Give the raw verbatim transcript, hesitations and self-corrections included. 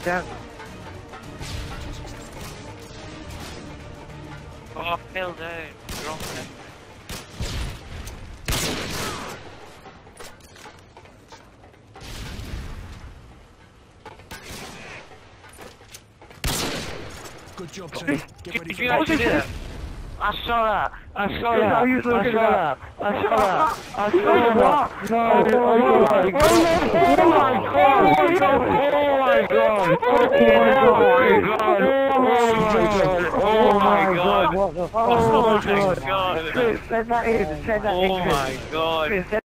down. Oh, fell down. Wrong thing. Good job, Tony. Get ready Did for you that. actually do that? I saw that. I saw Yeah, that. how you I looking saw at that. I saw that. I saw Oh, that. no, Oh oh, my god. Oh my god. Oh my god. Oh my god. Oh my god. Oh my god. Oh my god. Chris, send that in, send that in, Oh Chris. my god. Chris, send